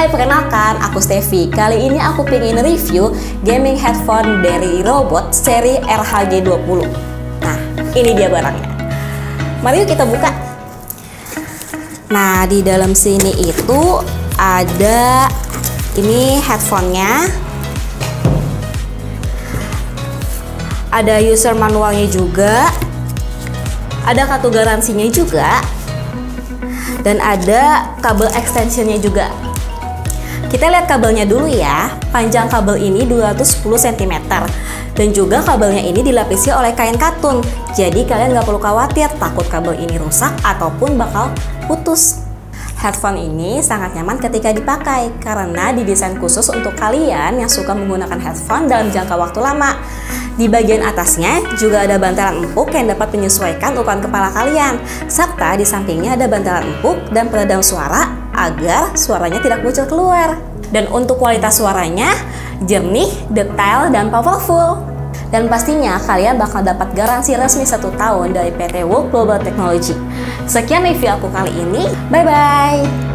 Hai, perkenalkan, aku Steffi. Kali ini aku pengen review gaming headphone dari Robot seri RHG20. Nah, ini dia barangnya. Mari kita buka. Nah, di dalam sini itu ada ini headphone-nya. Ada user manualnya juga. Ada kartu garansinya juga. Dan ada kabel extensionnya juga. Kita lihat kabelnya dulu ya. Panjang kabel ini 210 cm. Dan juga kabelnya ini dilapisi oleh kain katun. Jadi kalian nggak perlu khawatir takut kabel ini rusak ataupun bakal putus. Headphone ini sangat nyaman ketika dipakai karena didesain khusus untuk kalian yang suka menggunakan headphone dalam jangka waktu lama. Di bagian atasnya juga ada bantalan empuk yang dapat menyesuaikan ukuran kepala kalian. Serta di sampingnya ada bantalan empuk dan peredam suara agar suaranya tidak bocor keluar. Dan untuk kualitas suaranya jernih, detail, dan powerful. Dan pastinya kalian bakal dapat garansi resmi 1 tahun dari PT World Global Technology. Sekian review aku kali ini. Bye-bye!